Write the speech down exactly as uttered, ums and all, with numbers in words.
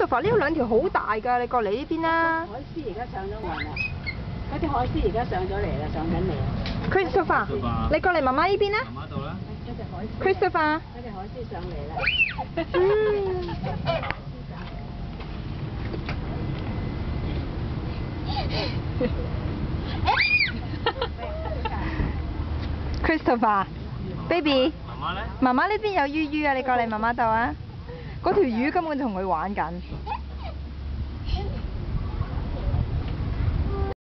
Christopher 呢度兩條好大㗎，你過嚟呢邊啦。 海獅而家上咗岸啦，嗰啲海獅而家上咗嚟啦，上緊嚟啦。 Christopher，你過嚟媽媽呢邊啦。 媽媽度啦。嗰隻海獅。 Christopher。 嗰隻海獅上嚟啦。 Christopher，baby。媽媽咧？媽媽呢邊有魚魚啊，你過嚟媽媽度啊。嗰條魚根本同佢玩緊。